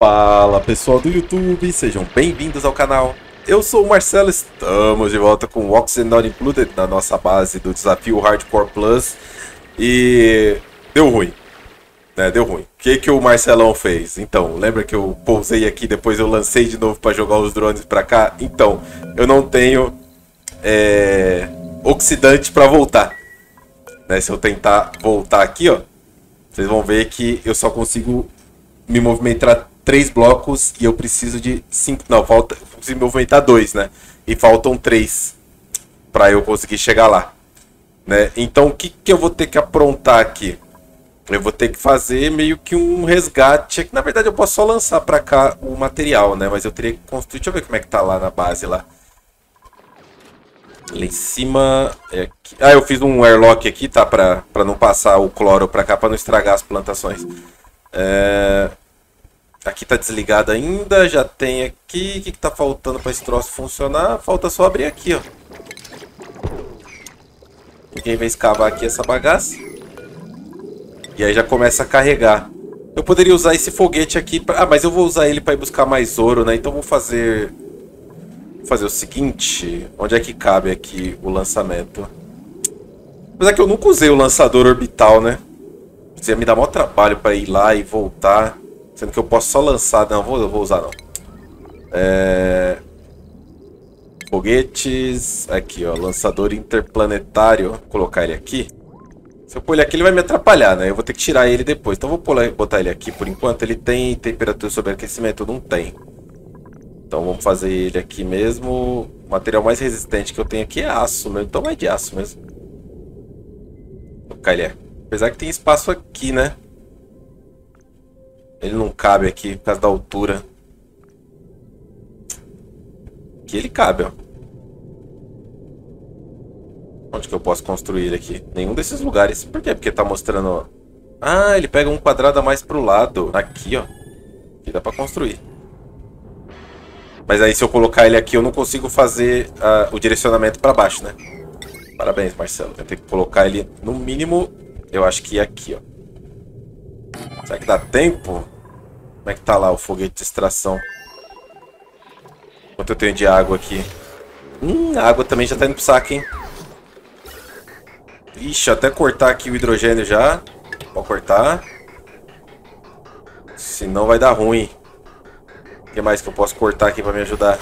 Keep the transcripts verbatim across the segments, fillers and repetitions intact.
Fala pessoal do YouTube, sejam bem-vindos ao canal. Eu sou o Marcelo, estamos de volta com o Oxygen Not Included na nossa base do desafio Hardcore Plus. E deu ruim, né? Deu ruim. O que, que o Marcelão fez? Então, lembra que eu pousei aqui, depois eu lancei de novo para jogar os drones para cá? Então, eu não tenho é, oxidante para voltar, né? Se eu tentar voltar aqui, ó, vocês vão ver que eu só consigo me movimentar três blocos e eu preciso de cinco. Não, falta. Eu preciso me movimentar dois, né? E faltam três para eu conseguir chegar lá, né? Então, o que, que eu vou ter que aprontar aqui? Eu vou ter que fazer meio que um resgate. Na verdade, eu posso só lançar para cá o material, né? Mas eu teria que construir. Deixa eu ver como é que tá lá na base lá. Lá em cima. É aqui. Ah, eu fiz um airlock aqui, tá? Para para não passar o cloro para cá, para não estragar as plantações. É... Aqui tá desligado ainda, já tem aqui. O que, que tá faltando para esse troço funcionar? Falta só abrir aqui, ó. Ninguém vai escavar aqui essa bagaça. E aí já começa a carregar. Eu poderia usar esse foguete aqui pra... Ah, mas eu vou usar ele para ir buscar mais ouro, né? Então vou fazer... Vou fazer o seguinte. Onde é que cabe aqui o lançamento? Apesar que eu nunca usei o lançador orbital, né? Ia me dar maior trabalho para ir lá e voltar. Sendo que eu posso só lançar. Não, vou, vou usar não. É... Foguetes. Aqui, ó. Lançador interplanetário. Vou colocar ele aqui. Se eu pôr ele aqui, ele vai me atrapalhar, né? Eu vou ter que tirar ele depois. Então, vou pular, botar ele aqui por enquanto. Ele tem temperatura de sobreaquecimento? Não tem. Então, vamos fazer ele aqui mesmo. O material mais resistente que eu tenho aqui é aço mesmo. Então, vai de aço mesmo. Vou colocar ele aqui. Apesar que tem espaço aqui, né? Ele não cabe aqui por causa da altura. Aqui ele cabe, ó. Onde que eu posso construir ele aqui? Nenhum desses lugares. Por quê? Porque tá mostrando... Ah, ele pega um quadrado a mais pro lado. Aqui, ó. Aqui dá pra construir. Mas aí se eu colocar ele aqui, eu não consigo fazer uh, o direcionamento pra baixo, né? Parabéns, Marcelo. Eu tenho que colocar ele no mínimo... Eu acho que aqui, ó. Será que dá tempo? Como é que tá lá o foguete de extração? Quanto eu tenho de água aqui? Hum, a água também já tá indo pro saco, hein? Ixi, até cortar aqui o hidrogênio já. Pode cortar. Senão vai dar ruim. O que mais que eu posso cortar aqui pra me ajudar?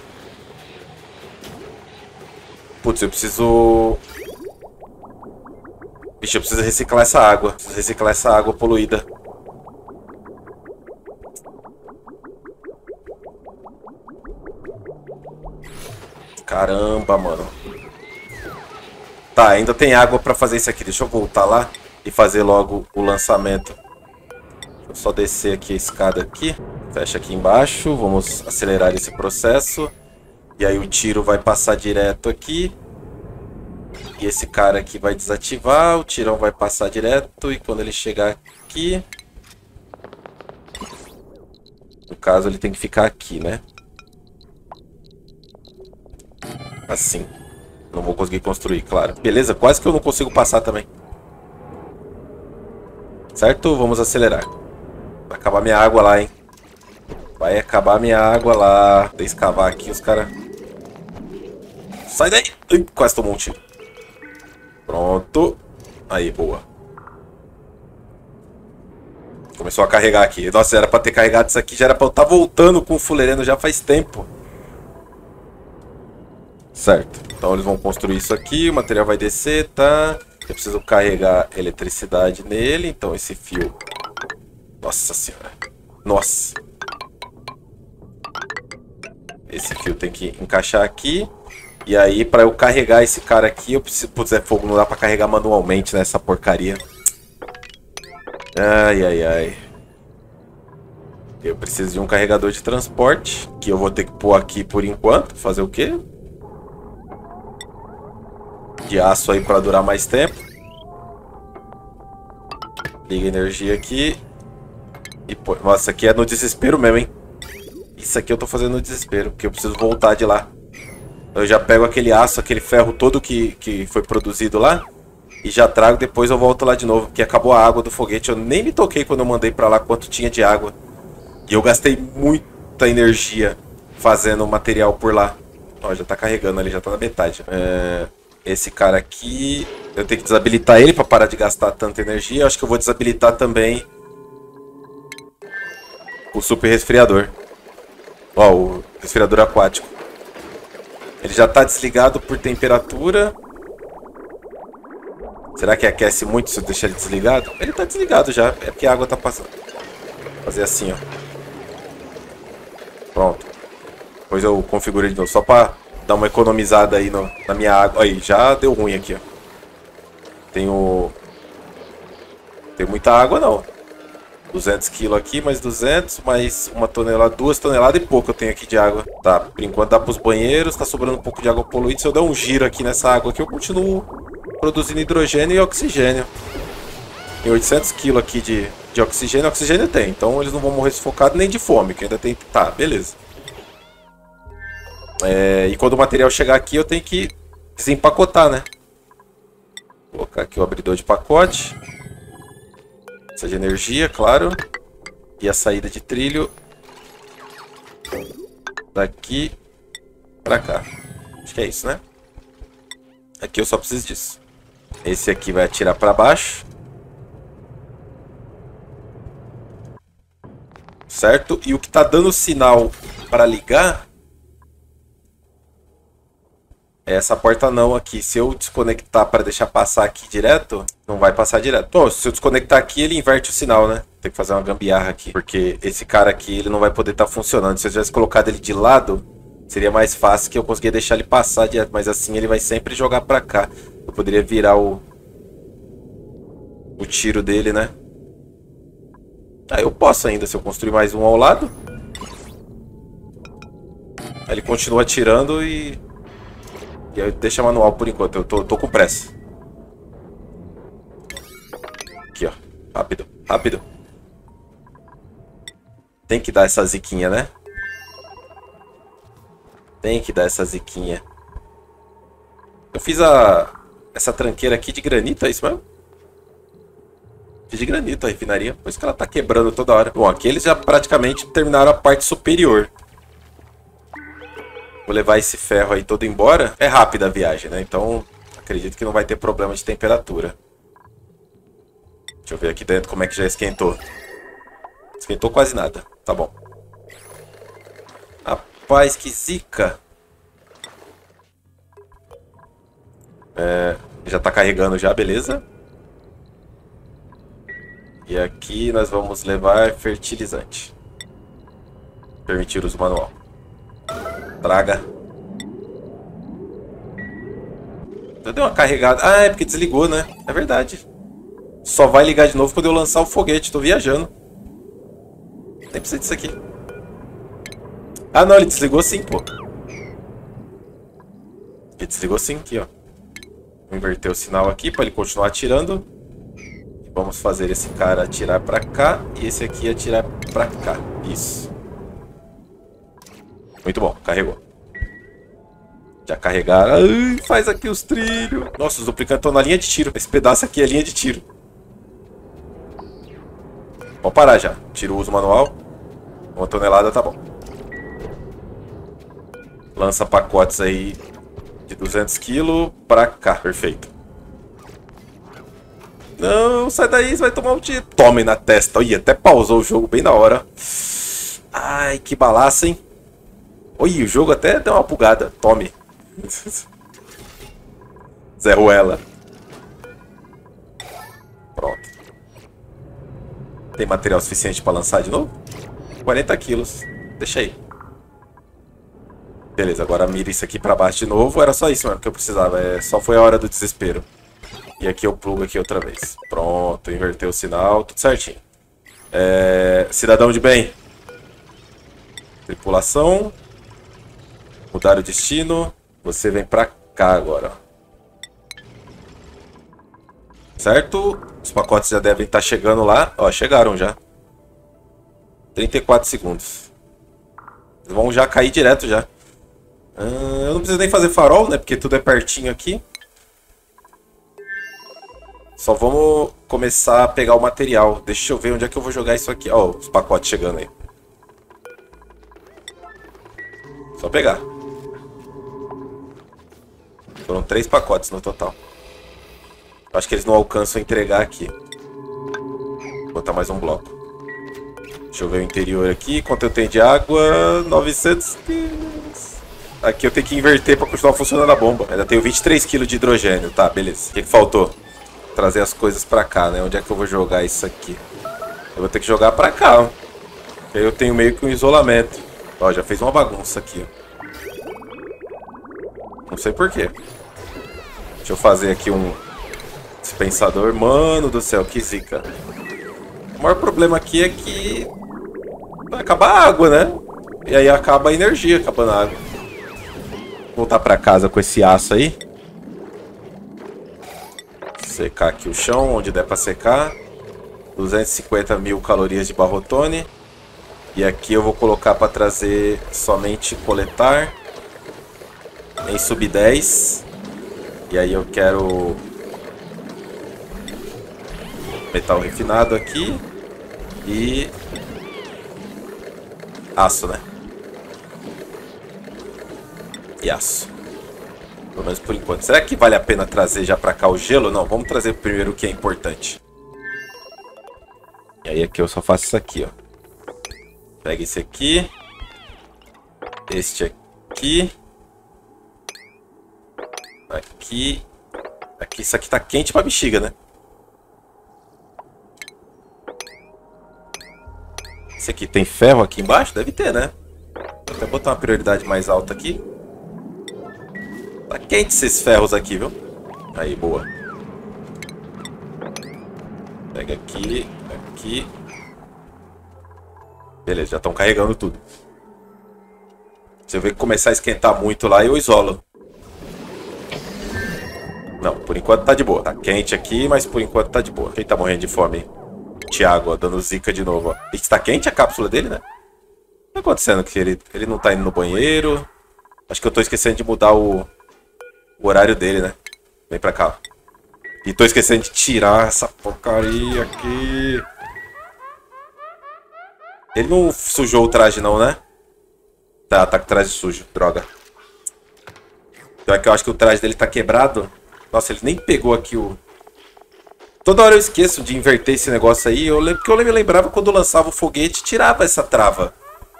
Putz, eu preciso... Bicho, eu preciso reciclar essa água. Preciso reciclar essa água poluída. Caramba, mano. Tá, ainda tem água pra fazer isso aqui. Deixa eu voltar lá e fazer logo o lançamento. Deixa eu só descer aqui a escada aqui. Fecha aqui embaixo. Vamos acelerar esse processo. E aí o tiro vai passar direto aqui. E esse cara aqui vai desativar, o tirão vai passar direto e quando ele chegar aqui... No caso ele tem que ficar aqui, né? Assim. Não vou conseguir construir, claro. Beleza, quase que eu não consigo passar também. Certo? Vamos acelerar. Vai acabar minha água lá, hein? Vai acabar minha água lá. Deixa eu escavar aqui os caras... Sai daí! Ui, quase tomou um tiro. Pronto. Aí, boa. Começou a carregar aqui. Nossa, era pra ter carregado isso aqui. Já era pra eu estar voltando com o fuleirando já faz tempo. Certo. Então eles vão construir isso aqui. O material vai descer, tá? Eu preciso carregar eletricidade nele. Então esse fio... Nossa senhora. Nossa. Esse fio tem que encaixar aqui. E aí, pra eu carregar esse cara aqui, eu preciso... Putz, é fogo, não dá pra carregar manualmente, né? Essa porcaria. Ai, ai, ai. Eu preciso de um carregador de transporte, que eu vou ter que pôr aqui por enquanto. Fazer o quê? De aço aí pra durar mais tempo. Liga a energia aqui. E pô... Nossa, aqui é no desespero mesmo, hein? Isso aqui eu tô fazendo no desespero, porque eu preciso voltar de lá. Eu já pego aquele aço, aquele ferro todo que, que foi produzido lá. E já trago, depois eu volto lá de novo. Porque acabou a água do foguete. Eu nem me toquei quando eu mandei pra lá quanto tinha de água. E eu gastei muita energia fazendo material por lá. Ó, já tá carregando ali, já tá na metade. É, esse cara aqui, eu tenho que desabilitar ele pra parar de gastar tanta energia. Eu acho que eu vou desabilitar também o super resfriador. Ó, o resfriador aquático. Ele já tá desligado por temperatura. Será que aquece muito se eu deixar ele desligado? Ele tá desligado já, é porque a água tá passando. Vou fazer assim, ó. Pronto. Depois eu configuro ele de novo, só pra dar uma economizada aí no, na minha água. Aí, já deu ruim aqui, ó. Tenho... Tem muita água, não. duzentos quilos aqui, mais duzentos, mais uma tonelada, duas toneladas e pouco eu tenho aqui de água. Tá, por enquanto dá pros banheiros, tá sobrando um pouco de água poluída. Se eu der um giro aqui nessa água aqui, eu continuo produzindo hidrogênio e oxigênio. Tem oitocentos quilos aqui de, de oxigênio, oxigênio tem, então eles não vão morrer sufocados nem de fome, que ainda tem... Tá, beleza. É, e quando o material chegar aqui, eu tenho que desempacotar, né? Vou colocar aqui o abridor de pacote. Essa de energia, claro. E a saída de trilho daqui pra cá. Acho que é isso, né? Aqui eu só preciso disso. Esse aqui vai atirar pra baixo. Certo? E o que tá dando sinal para ligar é essa porta não aqui. Se eu desconectar para deixar passar aqui direto, não vai passar direto. Pô, se eu desconectar aqui, ele inverte o sinal, né? Tem que fazer uma gambiarra aqui. Porque esse cara aqui, ele não vai poder estar funcionando. Se eu tivesse colocado ele de lado, seria mais fácil que eu conseguia deixar ele passar direto. Mas assim, ele vai sempre jogar para cá. Eu poderia virar o... o tiro dele, né? Ah, eu posso ainda, se eu construir mais um ao lado. Aí ele continua atirando e... E aí deixa manual por enquanto, eu tô, tô com pressa. Aqui, ó. Rápido, rápido. Tem que dar essa ziquinha, né? Tem que dar essa ziquinha. Eu fiz a... essa tranqueira aqui de granito, é isso mesmo? Fiz de granito a refinaria, por isso que ela tá quebrando toda hora. Bom, aqui eles já praticamente terminaram a parte superior. Vou levar esse ferro aí todo embora. É rápida a viagem, né? Então, acredito que não vai ter problema de temperatura. Deixa eu ver aqui dentro como é que já esquentou. Esquentou quase nada. Tá bom. Rapaz, que zica. É, já tá carregando já, beleza. E aqui nós vamos levar fertilizante. Permitir uso manual. Traga. Eu dei uma carregada. Ah, é porque desligou, né? É verdade. Só vai ligar de novo quando eu lançar o foguete. Tô viajando. Nem precisa disso aqui. Ah, não. Ele desligou sim, pô. Ele desligou sim aqui, ó. Vou inverter o sinal aqui pra ele continuar atirando. Vamos fazer esse cara atirar pra cá e esse aqui atirar pra cá. Isso. Muito bom, carregou. Já carregaram. Ai, faz aqui os trilhos. Nossa, os duplicantes estão na linha de tiro. Esse pedaço aqui é linha de tiro. Vamos parar já. Tiro o uso manual. Uma tonelada tá bom. Lança pacotes aí de duzentos quilos pra cá. Perfeito. Não, sai daí, você vai tomar um tiro. Tome na testa. Ih, até pausou o jogo bem na hora. Ai, que balaço, hein? Oi, o jogo até deu uma bugada. Tome. Zé Ruela. Pronto. Tem material suficiente para lançar de novo? quarenta quilos. Deixa aí. Beleza, agora mira isso aqui para baixo de novo. Era só isso mesmo que eu precisava. É, só foi a hora do desespero. E aqui eu plugo aqui outra vez. Pronto, inverteu o sinal, tudo certinho. É, cidadão de bem. Tripulação. Mudar o destino. Você vem pra cá agora. Certo? Os pacotes já devem estar chegando lá. Ó, chegaram já. trinta e quatro segundos. Eles vão já cair direto já. Ah, eu não preciso nem fazer farol, né? Porque tudo é pertinho aqui. Só vamos começar a pegar o material. Deixa eu ver onde é que eu vou jogar isso aqui. Ó, os pacotes chegando aí. Só pegar. Foram três pacotes no total. Acho que eles não alcançam a entregar aqui. Vou botar mais um bloco. Deixa eu ver o interior aqui. Quanto eu tenho de água? novecentos quilos. Aqui eu tenho que inverter para continuar funcionando a bomba. Ainda tenho vinte e três quilos de hidrogênio. Tá, beleza. O que, que faltou? Trazer as coisas para cá, né? Onde é que eu vou jogar isso aqui? Eu vou ter que jogar para cá, ó. Aí eu tenho meio que um isolamento. Ó, já fez uma bagunça aqui, ó. Não sei porquê. Deixa eu fazer aqui um dispensador. Mano do céu, que zica. O maior problema aqui é que vai acabar a água, né? E aí acaba a energia acabando a água. Vou voltar pra casa com esse aço aí. Secar aqui o chão, onde der pra secar. duzentos e cinquenta mil calorias de barrotone. E aqui eu vou colocar pra trazer somente coletar. Em sub dez. E aí eu quero metal refinado aqui. E aço, né? E aço. Pelo menos por enquanto. Será que vale a pena trazer já pra cá o gelo? Não, vamos trazer primeiro o que é importante. E aí aqui eu só faço isso aqui, ó. Pega esse aqui. Este aqui. Aqui. Aqui. Isso aqui tá quente pra bexiga, né? Esse aqui tem ferro aqui embaixo? Deve ter, né? Vou até botar uma prioridade mais alta aqui. Tá quente esses ferros aqui, viu? Aí, boa. Pega aqui, aqui. Beleza, já estão carregando tudo. Se eu ver que começar a esquentar muito lá, eu isolo. Não, por enquanto tá de boa. Tá quente aqui, mas por enquanto tá de boa. Quem tá morrendo de fome? Thiago, ó, dando zica de novo, ó. Está quente a cápsula dele, né? O que tá acontecendo? Que ele, ele não tá indo no banheiro. Acho que eu tô esquecendo de mudar o, o horário dele, né? Vem pra cá, ó. E tô esquecendo de tirar essa porcaria aqui. Ele não sujou o traje não, né? Tá, tá com o traje sujo, droga. Então é que eu acho que o traje dele tá quebrado. Nossa, ele nem pegou aqui o... Toda hora eu esqueço de inverter esse negócio aí. Eu lembro, porque eu me lembrava quando eu lançava o foguete, tirava essa trava.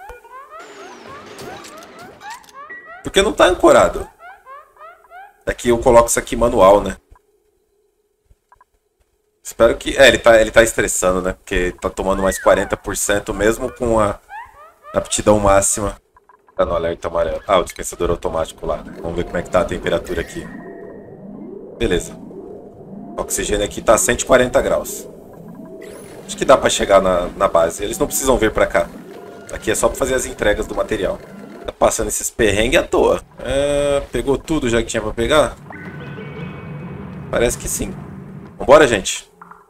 Porque não tá ancorado. Aqui eu coloco isso aqui manual, né? Espero que... É, ele tá, ele tá estressando, né? Porque tá tomando mais quarenta por cento mesmo com a aptidão máxima. Tá no alerta amarelo. Ah, o dispensador automático lá. Vamos ver como é que tá a temperatura aqui. Beleza. O oxigênio aqui tá a cento e quarenta graus. Acho que dá pra chegar na, na base. Eles não precisam vir pra cá. Aqui é só pra fazer as entregas do material. Tá passando esses perrengues à toa. É, pegou tudo já que tinha pra pegar? Parece que sim. Vambora, gente.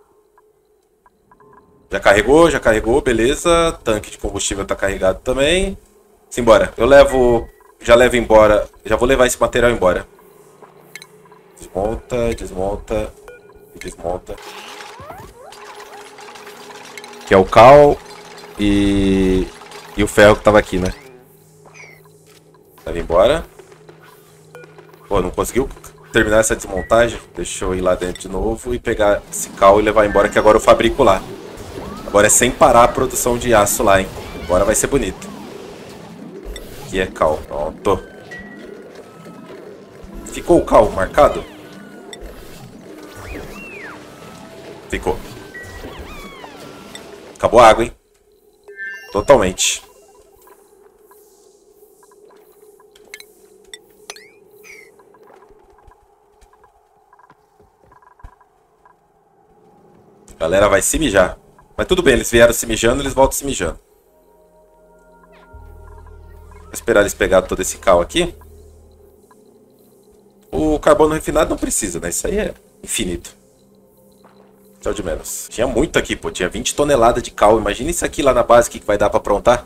Já carregou, já carregou, beleza. Tanque de combustível tá carregado também. Simbora. Eu levo... Já levo embora... Já vou levar esse material embora. Desmonta, desmonta... Desmonta. Que é o cal e... E o ferro que tava aqui, né? Leva embora. Pô, não conseguiu terminar essa desmontagem? Deixa eu ir lá dentro de novo e pegar esse cal e levar embora, que agora eu fabrico lá. Agora é sem parar a produção de aço lá, hein? Agora vai ser bonito. Aqui é cal. Pronto. Ficou o cal marcado? Ficou. Acabou a água, hein? Totalmente. A galera vai se mijar. Mas tudo bem, eles vieram se mijando, eles voltam se mijando. Vou esperar eles pegarem todo esse cal aqui. O carbono refinado não precisa, né? Isso aí é infinito. Tchau de menos. Tinha muito aqui, pô. Tinha vinte toneladas de cal. Imagina isso aqui lá na base, que vai dar pra aprontar.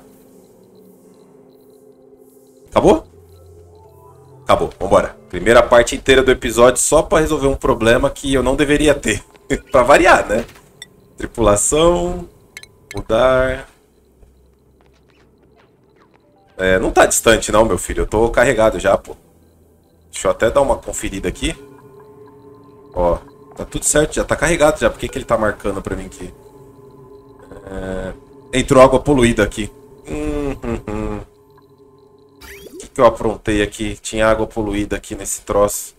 Acabou? Acabou, vambora. Primeira parte inteira do episódio só pra resolver um problema que eu não deveria ter. Pra variar, né? Tripulação. Mudar. É, não tá distante não, meu filho. Eu tô carregado já, pô. Deixa eu até dar uma conferida aqui. Ó, tá tudo certo, já tá carregado já. Por que que ele tá marcando pra mim aqui? É... Entrou água poluída aqui. Hum, hum, hum. O que que eu aprontei aqui? Tinha água poluída aqui nesse troço.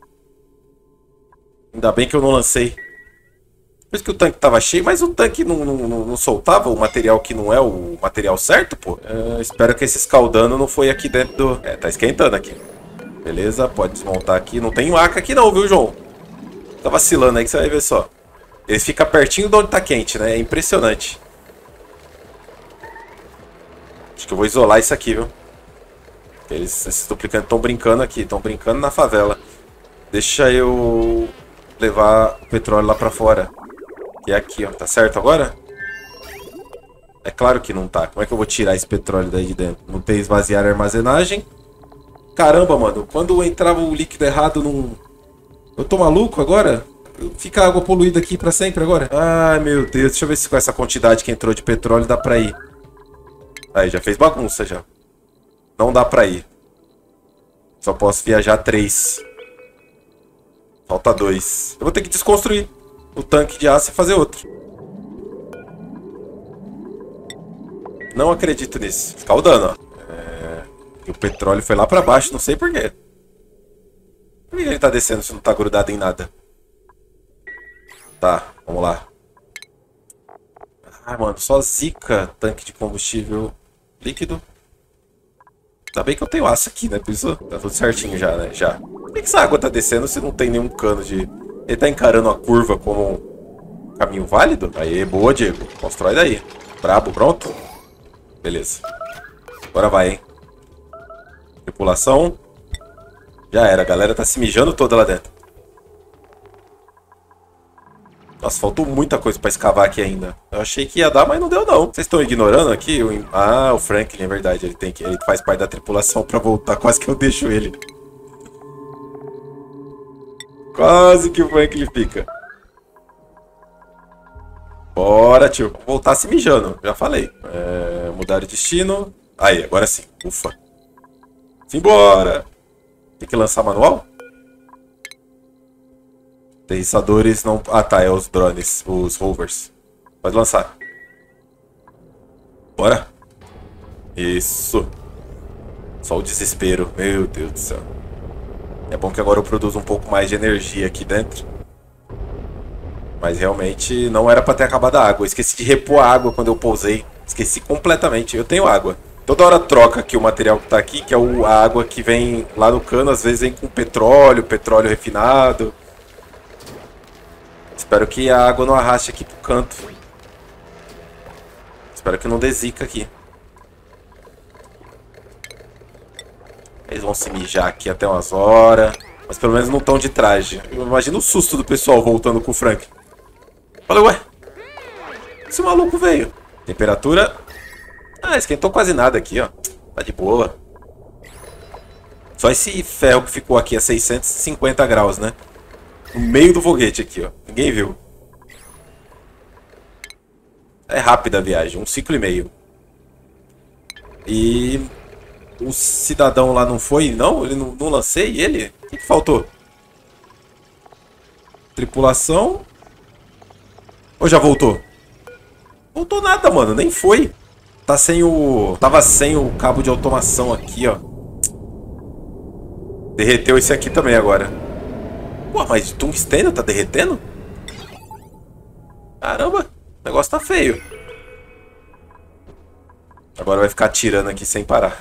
Ainda bem que eu não lancei. Por isso que o tanque tava cheio, mas o tanque não, não, não, não soltava o material que não é o material certo, pô. É, espero que esse escaldando não foi aqui dentro do... É, tá esquentando aqui. Beleza, pode desmontar aqui. Não tem maca aqui não, viu, João? Tá vacilando aí que você vai ver só. Ele fica pertinho de onde tá quente, né? É impressionante. Acho que eu vou isolar isso aqui, viu? Eles, esses duplicantes estão brincando aqui. Estão brincando na favela. Deixa eu levar o petróleo lá pra fora. Que é aqui, ó. Tá certo agora? É claro que não tá. Como é que eu vou tirar esse petróleo daí de dentro? Não tem esvaziar a armazenagem. Caramba, mano. Quando entrava o líquido errado, não... Eu tô maluco agora? Fica água poluída aqui pra sempre agora? Ai, meu Deus. Deixa eu ver se com essa quantidade que entrou de petróleo dá pra ir. Aí, já fez bagunça, já. Não dá pra ir. Só posso viajar três. Falta dois. Eu vou ter que desconstruir o tanque de aço e fazer outro. Não acredito nisso. Escaldando, ó. É... E o petróleo foi lá pra baixo, não sei porquê. Por que ele tá descendo se não tá grudado em nada? Tá, vamos lá. Ah, mano, só zica tanque de combustível líquido. Ainda bem que eu tenho aço aqui, né? Por isso tá tudo certinho já, né? Já. Por que essa água tá descendo se não tem nenhum cano de... Ele tá encarando a curva como um caminho válido? Aê, boa, Diego. Constrói daí. Brabo, pronto? Beleza. Agora vai, hein? Tripulação. Já era, a galera tá se mijando toda lá dentro. Nossa, faltou muita coisa pra escavar aqui ainda. Eu achei que ia dar, mas não deu não. Vocês estão ignorando aqui? O... Ah, o Franklin, é verdade. Ele tem que... ele faz parte da tripulação pra voltar. Quase que eu deixo ele. Quase que o Franklin fica. Bora, tio. Vou voltar se mijando. Já falei. É... Mudar de destino. Aí, agora sim. Ufa. Simbora. Tem que lançar manual? Derriçadores não... Ah, tá. É os drones. Os rovers. Pode lançar. Bora. Isso. Só o desespero. Meu Deus do céu. É bom que agora eu produzo um pouco mais de energia aqui dentro. Mas realmente não era pra ter acabado a água. Eu esqueci de repor a água quando eu pousei. Esqueci completamente. Eu tenho água. Toda hora troca aqui o material que tá aqui, que é o, a água que vem lá no cano. Às vezes vem com petróleo, petróleo refinado. Espero que a água não arraste aqui pro canto. Espero que não dê zica aqui. Eles vão se mijar aqui até umas horas. Mas pelo menos não estão de traje. Imagina o susto do pessoal voltando com o Frank. Falei, ué. Esse maluco veio. Temperatura. Ah, esquentou quase nada aqui, ó. Tá de boa. Só esse ferro que ficou aqui a seiscentos e cinquenta graus, né? No meio do foguete aqui, ó. Ninguém viu. É rápida a viagem. Um ciclo e meio. E... o cidadão lá não foi, não? Ele não, não lancei ele? O que, que faltou? Tripulação. Ou já voltou? Voltou nada, mano. Nem foi. Tá sem o... Tava sem o cabo de automação aqui, ó. Derreteu esse aqui também agora. Pô, mas tungstênio tá derretendo? Caramba. O negócio tá feio. Agora vai ficar atirando aqui sem parar.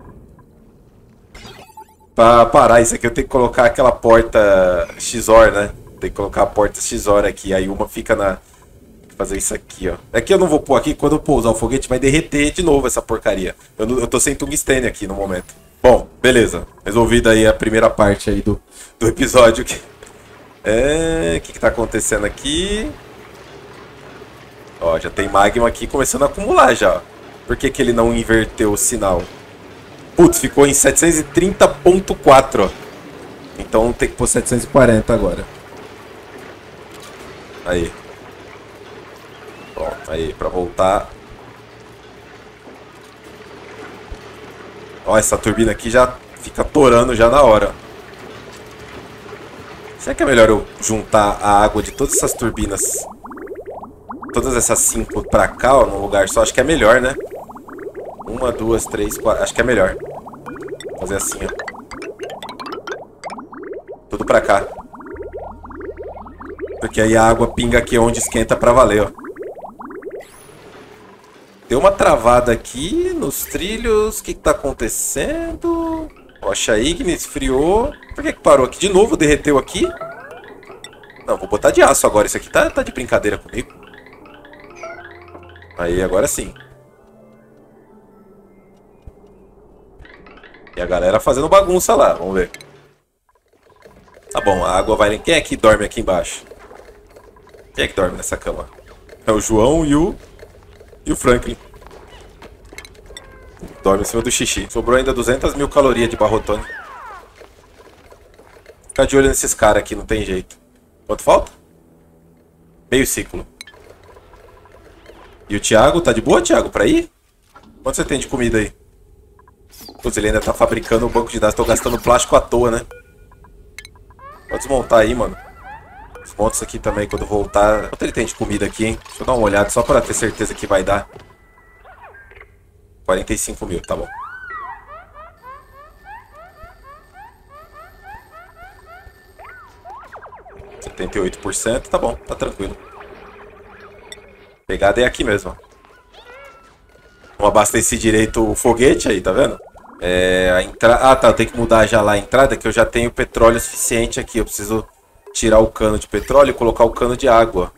Pra parar isso aqui eu tenho que colocar aquela porta X O R, né? Tem que colocar a porta X O R aqui. Aí uma fica na... fazer isso aqui, ó. Aqui eu não vou pôr aqui. Quando eu pousar o foguete vai derreter de novo essa porcaria. Eu, não, eu tô sem tungstênio aqui no momento. Bom, beleza. Resolvida aí a primeira parte aí do, do episódio. É... O que que tá acontecendo aqui? Ó, já tem magma aqui começando a acumular já. Por que que ele não inverteu o sinal? Putz, ficou em setecentos e trinta ponto quatro, ó. Então tem que pôr setecentos e quarenta agora. Aí. Pronto, aí, pra voltar. Ó, essa turbina aqui já fica torando já na hora. Será que é melhor eu juntar a água de todas essas turbinas, todas essas cinco pra cá, ó, num lugar só? Acho que é melhor, né? Uma, duas, três, quatro... Acho que é melhor fazer assim, ó. Tudo pra cá. Porque aí a água pinga aqui onde esquenta pra valer, ó. Deu uma travada aqui nos trilhos. O que que tá acontecendo? Rocha ígnea esfriou. Por que que parou aqui? De novo derreteu aqui? Não, vou botar de aço agora. Isso aqui tá, tá de brincadeira comigo. Aí, agora sim. E a galera fazendo bagunça lá. Vamos ver. Tá bom, a água vai... Quem é que dorme aqui embaixo? Quem é que dorme nessa cama? É o João e o... E o Franklin. Dorme em cima do xixi. Sobrou ainda duzentas mil calorias de barrotone. Ficar de olho nesses caras aqui, não tem jeito. Quanto falta? Meio ciclo. E o Thiago, tá de boa, Thiago, pra ir? Quanto você tem de comida aí? Putz, ele ainda tá fabricando o banco de dados. Tô gastando plástico à toa, né? Pode desmontar aí, mano. Desmonta isso aqui também quando voltar. Quanto ele tem de comida aqui, hein? Deixa eu dar uma olhada só pra ter certeza que vai dar. quarenta e cinco mil, tá bom. setenta e oito por cento, tá bom, tá tranquilo. Pegada é aqui mesmo. Não abasteci direito o foguete aí, tá vendo? É, a entrada... Ah, tá, eu tenho que mudar já lá a entrada, que eu já tenho petróleo suficiente aqui. Eu preciso tirar o cano de petróleo e colocar o cano de água.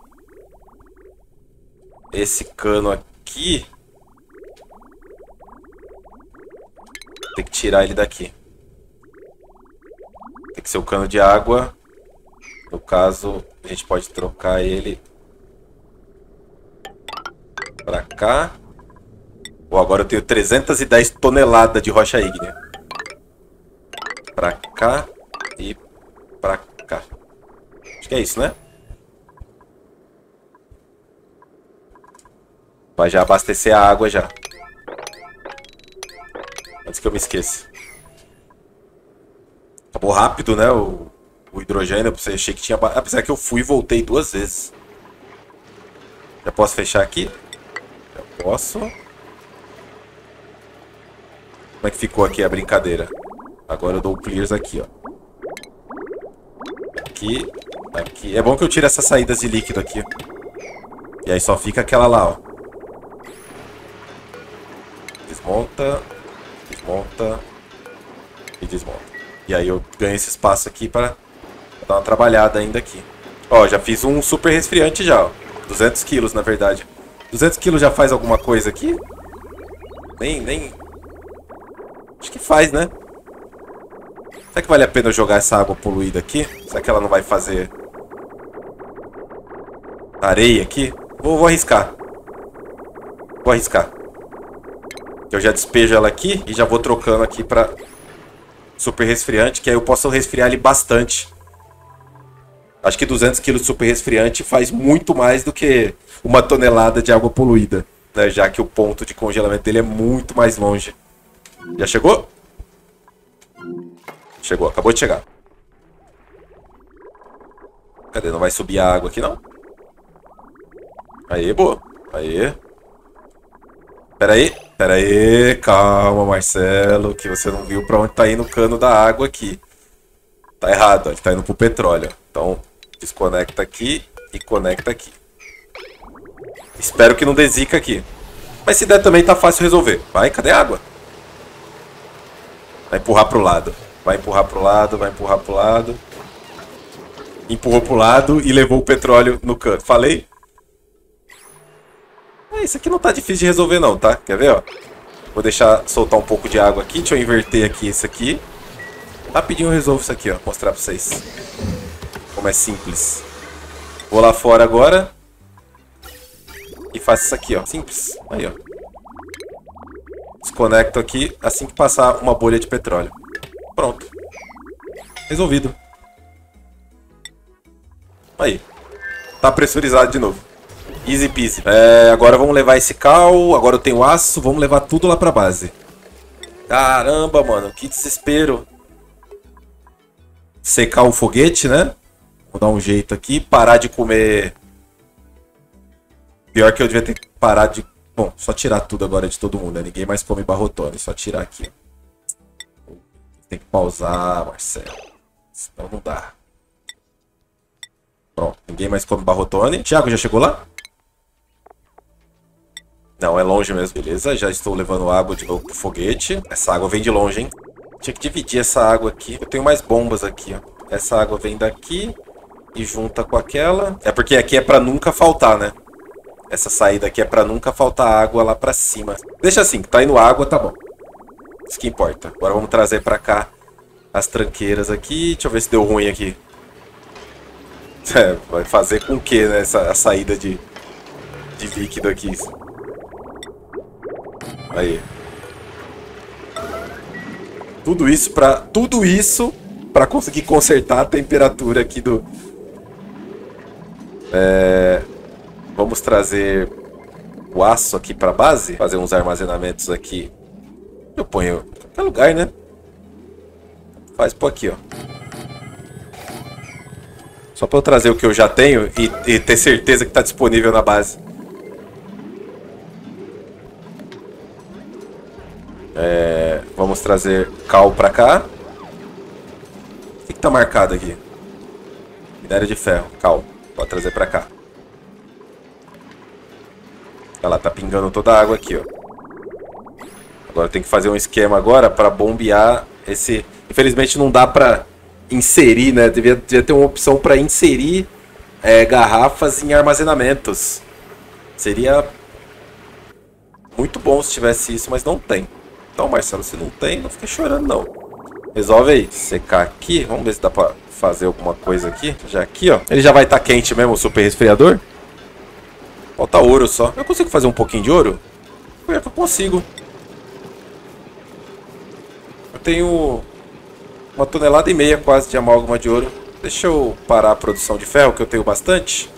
Esse cano aqui... Tem que tirar ele daqui. Tem que ser o cano de água. No caso, a gente pode trocar ele pra cá. Bom, agora eu tenho trezentas e dez toneladas de rocha ígnea. Pra cá e pra cá. Acho que é isso, né? Vai já abastecer a água já. Antes que eu me esqueça. Acabou rápido, né? O, o hidrogênio. Eu achei que tinha... Apesar que eu fui e voltei duas vezes. Já posso fechar aqui? Já posso. Como é que ficou aqui a brincadeira? Agora eu dou clears aqui, ó. Aqui. Aqui. É bom que eu tire essas saídas de líquido aqui. E aí só fica aquela lá, ó. Desmonta. Desmonta. E desmonta. E aí eu ganho esse espaço aqui para dar uma trabalhada ainda aqui. Ó, já fiz um super resfriante já, ó. duzentos quilos, na verdade. duzentos quilos já faz alguma coisa aqui? Nem, nem... Acho que faz, né? Será que vale a pena eu jogar essa água poluída aqui? Será que ela não vai fazer areia aqui? Vou, vou arriscar. Vou arriscar. Eu já despejo ela aqui e já vou trocando aqui pra super resfriante, que aí eu posso resfriar ele bastante. Acho que duzentos quilos de super resfriante faz muito mais do que uma tonelada de água poluída, né? Já que o ponto de congelamento dele é muito mais longe. Já chegou? Chegou, acabou de chegar. Cadê? Não vai subir a água aqui, não? Aê, boa. Aê. Pera aí. Pera aí. Calma, Marcelo, que você não viu pra onde tá indo o cano da água aqui. Tá errado, ó. Ele tá indo pro petróleo. Então, desconecta aqui e conecta aqui. Espero que não dê zica aqui. Mas se der também tá fácil resolver. Vai, cadê a água? Vai empurrar pro lado. Vai empurrar pro lado, vai empurrar pro lado. Empurrou pro lado e levou o petróleo no canto. Falei? É, isso aqui não tá difícil de resolver não, tá? Quer ver, ó? Vou deixar soltar um pouco de água aqui. Deixa eu inverter aqui isso aqui. Rapidinho eu resolvo isso aqui, ó. Mostrar pra vocês como é simples. Vou lá fora agora. E faço isso aqui, ó. Simples. Aí, ó. Desconecto aqui assim que passar uma bolha de petróleo. Pronto. Resolvido. Aí. Tá pressurizado de novo. Easy peasy. É, agora vamos levar esse cal. Agora eu tenho aço. Vamos levar tudo lá pra base. Caramba, mano, que desespero. Secar o foguete, né? Vou dar um jeito aqui. Parar de comer. Pior que eu devia ter parado de... Bom, só tirar tudo agora de todo mundo, né? Ninguém mais come barrotone. Só tirar aqui. Tem que pausar, Marcelo. Senão não dá. Pronto, ninguém mais come barrotone. Thiago, já chegou lá? Não, é longe mesmo. Beleza, já estou levando água de novo pro foguete. Essa água vem de longe, hein? Tinha que dividir essa água aqui. Eu tenho mais bombas aqui, ó. Essa água vem daqui e junta com aquela. É porque aqui é pra nunca faltar, né? Essa saída aqui é pra nunca faltar água lá pra cima. Deixa assim, que tá indo água, tá bom. Isso que importa. Agora vamos trazer pra cá as tranqueiras aqui. Deixa eu ver se deu ruim aqui. É, vai fazer com o que, né? Essa a saída de, de líquido aqui. Aí. Tudo isso pra... Tudo isso pra conseguir consertar a temperatura aqui do... É... Vamos trazer o aço aqui pra base. Fazer uns armazenamentos aqui. Eu ponho em qualquer lugar, né? Faz por aqui, ó. Só pra eu trazer o que eu já tenho e, e ter certeza que tá disponível na base. É, vamos trazer cal pra cá. O que, que tá marcado aqui? Minério de ferro, cal. Pode trazer pra cá. Olha lá, tá pingando toda a água aqui, ó. Agora tem que fazer um esquema agora pra bombear esse... Infelizmente não dá pra inserir, né? Devia, devia ter uma opção pra inserir é, garrafas em armazenamentos. Seria muito bom se tivesse isso, mas não tem. Então, Marcelo, se não tem, não fica chorando, não. Resolve aí. Secar aqui. Vamos ver se dá pra fazer alguma coisa aqui. Já aqui, ó. Ele já vai estar tá quente mesmo, o super resfriador. Falta ouro só. Eu consigo fazer um pouquinho de ouro? É que eu consigo. Eu tenho uma tonelada e meia quase de amálgama de ouro. Deixa eu parar a produção de ferro, que eu tenho bastante.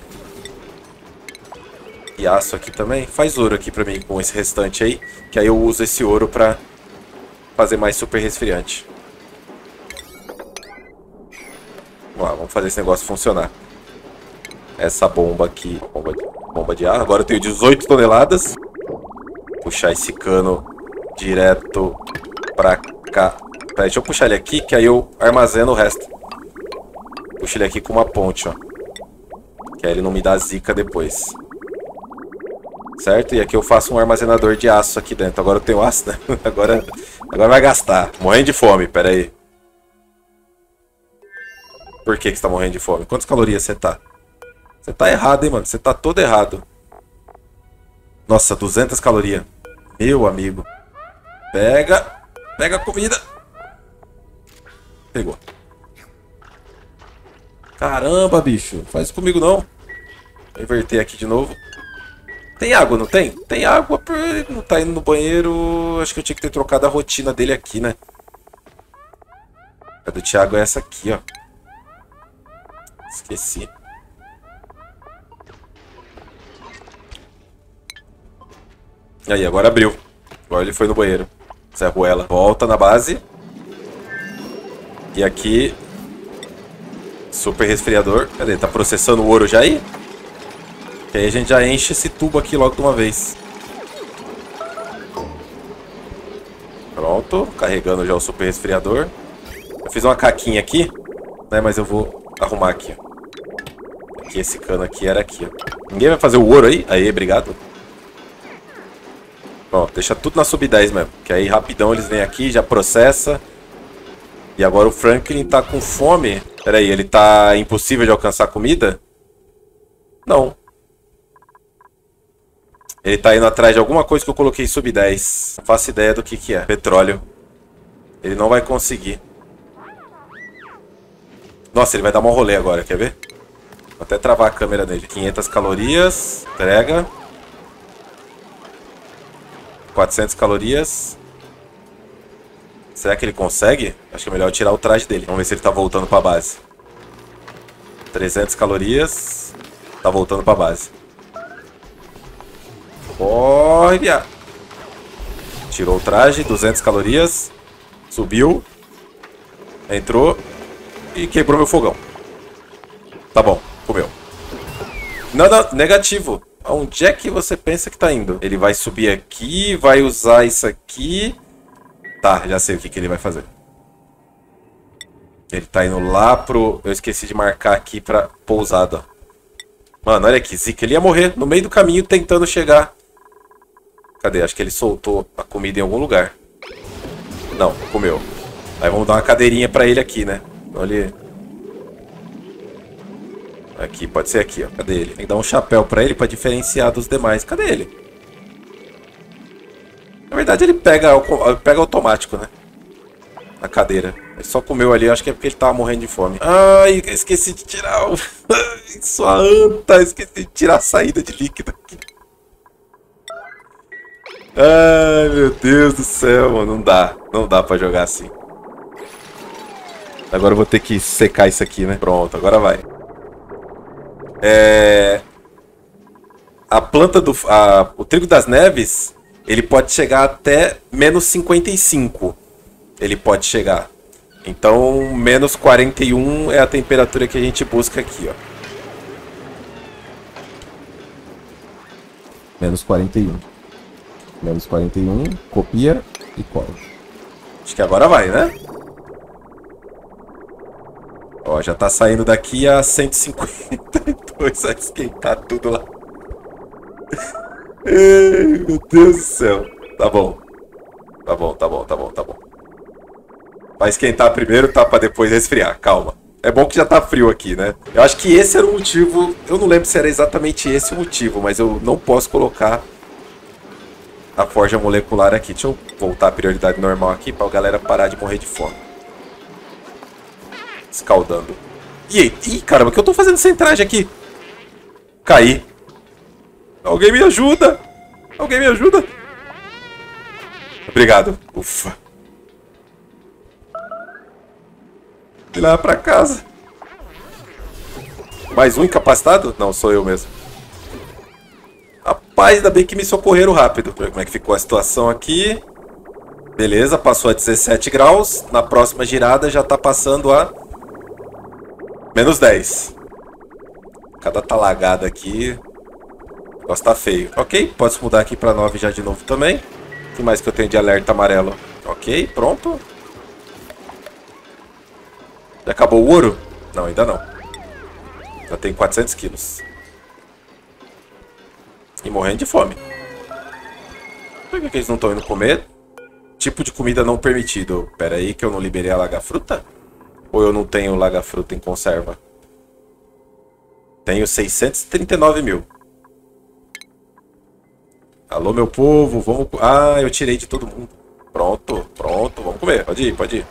E aço aqui também. Faz ouro aqui pra mim com esse restante aí. Que aí eu uso esse ouro pra fazer mais super resfriante. Vamos lá, vamos fazer esse negócio funcionar. Essa bomba aqui, bomba de, bomba de ar. Agora eu tenho dezoito toneladas. Puxar esse cano direto pra cá. Pera, deixa eu puxar ele aqui, que aí eu armazeno o resto. Puxo ele aqui com uma ponte, ó. Que aí ele não me dá zica depois. Certo? E aqui eu faço um armazenador de aço aqui dentro. Agora eu tenho aço, né? Agora, agora vai gastar. Morrendo de fome, pera aí. Por que que você tá morrendo de fome? Quantas calorias você tá? Você tá errado, hein, mano? Você tá todo errado. Nossa, duzentas calorias. Meu amigo. Pega. Pega a comida. Pegou. Caramba, bicho. Faz isso comigo, não. Vou inverter aqui de novo. Tem água, não tem? Tem água, ele não tá indo no banheiro. Acho que eu tinha que ter trocado a rotina dele aqui, né? A do Thiago é essa aqui, ó. Esqueci. Aí, agora abriu. Agora ele foi no banheiro. Zé Ruela. Volta na base. E aqui... Super resfriador. Cadê? Tá processando o ouro já aí? Que aí a gente já enche esse tubo aqui logo de uma vez. Pronto. Carregando já o super resfriador. Eu fiz uma caquinha aqui, né? Mas eu vou arrumar aqui. Aqui, esse cano aqui era aqui, ó. Ninguém vai fazer o ouro aí? Aí, obrigado. Pronto, deixa tudo na sub dez mesmo. Que aí rapidão eles vêm aqui, já processa. E agora o Franklin tá com fome. Pera aí, ele tá impossível de alcançar comida? Não. Ele tá indo atrás de alguma coisa que eu coloquei sub dez. Não faço ideia do que que é. Petróleo. Ele não vai conseguir. Nossa, ele vai dar um rolê agora, quer ver? Vou até travar a câmera nele. quinhentas calorias. Entrega. quatrocentas calorias. Será que ele consegue? Acho que é melhor eu tirar o traje dele. Vamos ver se ele tá voltando pra base. trezentas calorias. Tá voltando pra base. Corre, viado. Tirou o traje, duzentas calorias. Subiu. Entrou. E quebrou meu fogão. Tá bom, comeu. Não, não, negativo. Onde é que você pensa que tá indo? Ele vai subir aqui, vai usar isso aqui. Tá, já sei o que, que ele vai fazer. Ele tá indo lá pro... Eu esqueci de marcar aqui pra pousada. Mano, olha aqui, zica. Ele ia morrer no meio do caminho tentando chegar. Cadê? Acho que ele soltou a comida em algum lugar. Não, comeu. Aí vamos dar uma cadeirinha pra ele aqui, né? Olha. Aqui, pode ser aqui, ó. Cadê ele? Tem que dar um chapéu pra ele pra diferenciar dos demais. Cadê ele? Na verdade, ele pega, pega automático, né? A cadeira. Ele só comeu ali, acho que é porque ele tava morrendo de fome. Ai, esqueci de tirar o... Sua anta, esqueci de tirar a saída de líquido aqui. Ai, meu Deus do céu, mano. Não dá. Não dá pra jogar assim. Agora eu vou ter que secar isso aqui, né? Pronto, agora vai. É... A planta do... A... O trigo das neves, ele pode chegar até menos cinquenta e cinco. Ele pode chegar. Então, menos quarenta e um é a temperatura que a gente busca aqui, ó. Menos quarenta e um. Menos quarenta e um, copia e cola. Acho que agora vai, né? Ó, já tá saindo daqui a cento e cinquenta e dois, vai esquentar tudo lá. Ai, meu Deus do céu. Tá bom. Tá bom, tá bom, tá bom, tá bom. Vai esquentar primeiro, tá? Pra depois resfriar, calma. É bom que já tá frio aqui, né? Eu acho que esse era o motivo... Eu não lembro se era exatamente esse o motivo, mas eu não posso colocar a forja molecular aqui. Deixa eu voltar à prioridade normal aqui pra galera parar de morrer de fome. Escaldando. Ih, ih, caramba, o que eu tô fazendo sem traje aqui? Caí. Alguém me ajuda! Alguém me ajuda! Obrigado. Ufa. Vou lá pra casa. Mais um incapacitado? Não, sou eu mesmo. Rapaz, ainda bem que me socorreram rápido. Ver como é que ficou a situação aqui. Beleza, passou a dezessete graus. Na próxima girada já tá passando a menos dez. Cada talagada aqui. O negócio tá feio. Ok, posso mudar aqui pra nove já de novo também. O que mais que eu tenho de alerta amarelo? Ok, pronto. Já acabou o ouro? Não, ainda não. Já tem quatrocentos quilos. E morrendo de fome. Por que, que eles não estão indo comer? Tipo de comida não permitido. Pera aí que eu não liberei a laga-fruta? Ou eu não tenho laga-fruta em conserva? Tenho seiscentos e trinta e nove mil. Alô, meu povo, vamos... Ah, eu tirei de todo mundo. Pronto, pronto, vamos comer. Pode ir, pode ir.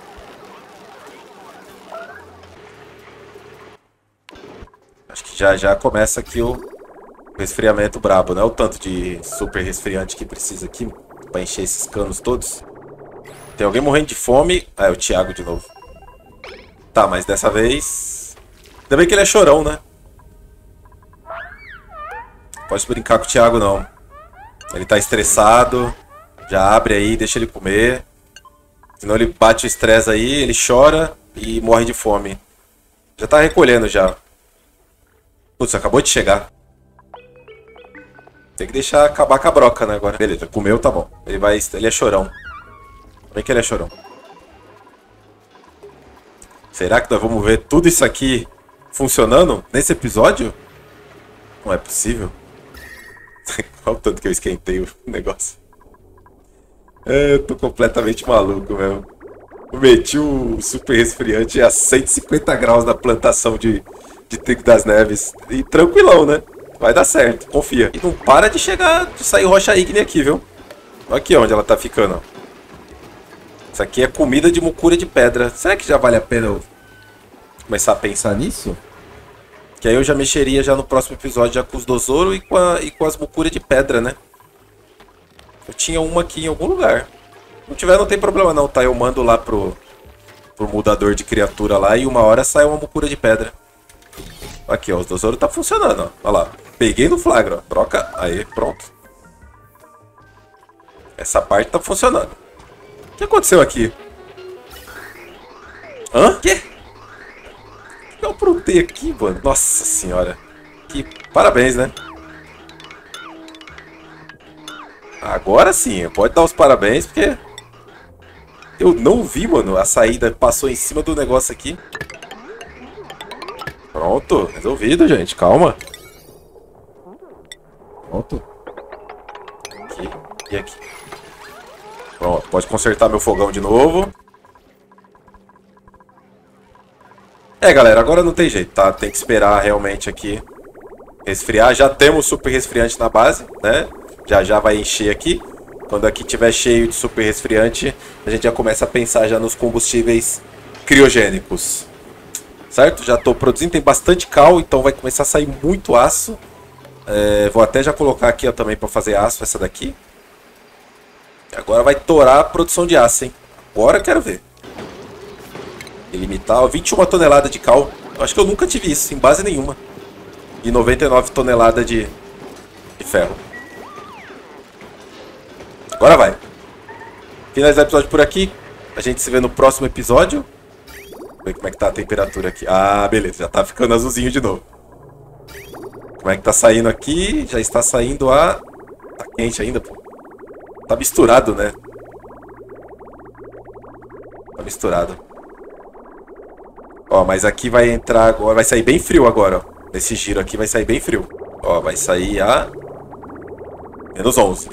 Acho que já já começa aqui o resfriamento brabo, né? O tanto de super resfriante que precisa aqui pra encher esses canos todos. Tem alguém morrendo de fome. Ah, é o Thiago de novo. Tá, mas dessa vez... Ainda bem que ele é chorão, né? Pode brincar com o Thiago, não. Ele tá estressado. Já abre aí, deixa ele comer. Senão ele bate o estresse aí, ele chora e morre de fome. Já tá recolhendo já. Putz, acabou de chegar. Tem que deixar acabar com a broca, né, agora. Beleza, comeu, tá bom. Ele vai... Ele é chorão. Como é que ele é chorão? Será que nós vamos ver tudo isso aqui funcionando nesse episódio? Não é possível. Olha o tanto que eu esquentei o negócio. É, eu tô completamente maluco, mesmo. Eu meti o super resfriante a cento e cinquenta graus na plantação de... de trigo das neves. E tranquilão, né? Vai dar certo, confia. E não para de chegar, de sair rocha ígnea aqui, viu? Olha aqui onde ela tá ficando. Isso aqui é comida de mucura de pedra. Será que já vale a pena eu começar a pensar nisso? Que aí eu já mexeria já no próximo episódio já com os Dozoro e com, a, e com as mucuras de pedra, né? Eu tinha uma aqui em algum lugar. Se não tiver, não tem problema não, tá? Eu mando lá pro, pro mudador de criatura lá e uma hora sai uma mucura de pedra. Aqui, ó, os Dozoro tá funcionando, ó. Olha lá. Peguei no flagra, ó. Troca. Aí, pronto. Essa parte tá funcionando. O que aconteceu aqui? Hã? O quê? O que eu aprontei aqui, mano? Nossa senhora. Que parabéns, né? Agora sim, pode dar os parabéns, porque... eu não vi, mano. A saída passou em cima do negócio aqui. Pronto, resolvido, gente. Calma. Pronto. Aqui e aqui. Pronto, pode consertar meu fogão de novo. É, galera, agora não tem jeito, tá? Tem que esperar realmente aqui resfriar. Já temos super resfriante na base, né? Já já vai encher aqui. Quando aqui tiver cheio de super resfriante, a gente já começa a pensar já nos combustíveis criogênicos. Certo? Já estou produzindo, tem bastante cal, então vai começar a sair muito aço. É, vou até já colocar aqui ó, também para fazer aço essa daqui. Agora vai torar a produção de aço, hein? Agora eu quero ver. E limitar, ó, vinte e uma toneladas de cal. Eu acho que eu nunca tive isso, em base nenhuma. E noventa e nove toneladas de, de ferro. Agora vai. Finalizar o episódio por aqui. A gente se vê no próximo episódio. Vamos ver como é que tá a temperatura aqui. Ah, beleza. Já tá ficando azulzinho de novo. Como é que tá saindo aqui? Já está saindo a... tá quente ainda, pô. Tá misturado, né? Tá misturado. Ó, mas aqui vai entrar agora... vai sair bem frio agora, ó. Nesse giro aqui vai sair bem frio. Ó, vai sair a... menos onze.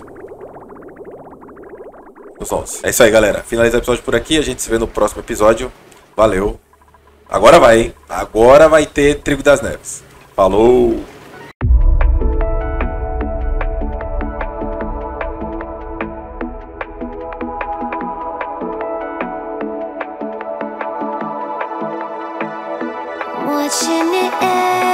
Menos onze. É isso aí, galera. Finaliza o episódio por aqui. A gente se vê no próximo episódio. Valeu. Agora vai, hein? Agora vai ter Trigo das Neves. Falou! Watching it end.